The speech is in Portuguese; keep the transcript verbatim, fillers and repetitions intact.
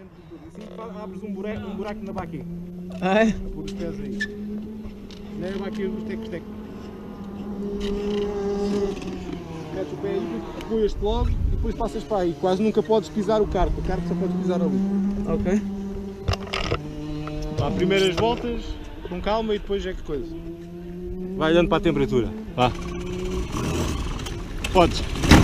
dentro do tubo. Assim abres um buraco, um buraco na baquinha. Ah, é? A pôr os pés aí. Nem a baquinha dos tecos-tecos. Metes o pé aí, apoias-te logo e depois passas para aí. Quase nunca podes pisar o kart, o kart só podes pisar ali. Ok. Vá, primeiras voltas, com calma e depois é que coisa. Vai dando para a temperatura. Vá. Podes.